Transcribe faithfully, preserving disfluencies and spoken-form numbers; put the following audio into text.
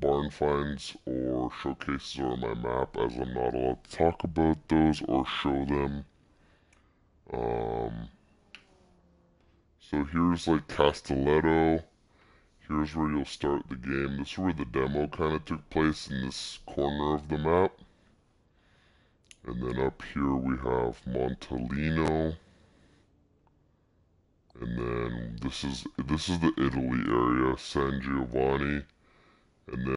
barn finds or showcases are on my map, as I'm not allowed to talk about those or show them. Um, so here's like Castelletto. Here's where you'll start the game. This is where the demo kind of took place, in this corner of the map. And then up here we have Montalino. And then this is this is the Italy area, San Giovanni. And then